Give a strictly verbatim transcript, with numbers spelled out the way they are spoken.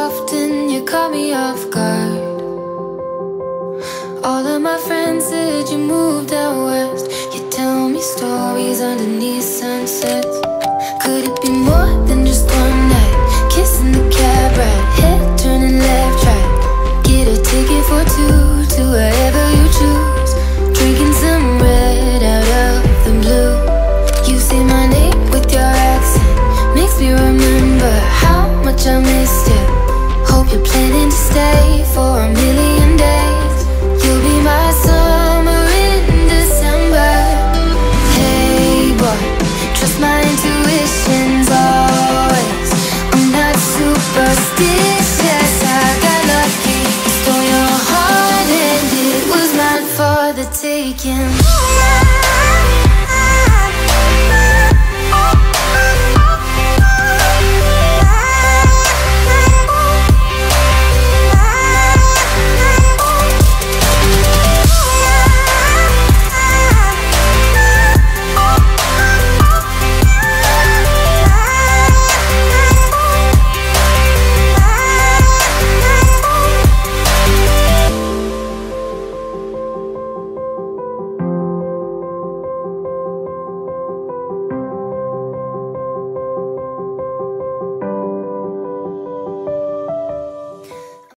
often you caught me off guard. All of my friends said you moved out west. You tell me stories underneath sunsets. Could it be more than just one night? Kissing the cab ride, head turning left, right. Get a ticket for two to wherever you choose. Drinking some red out of the blue. You say my name with your accent, makes me remember how much I missed you. Hope you're planning to stay for a million days. You'll be my summer in December. Hey boy, trust my intuitions always. I'm not superstitious, I got lucky. Stole your heart and it was mine for the taking.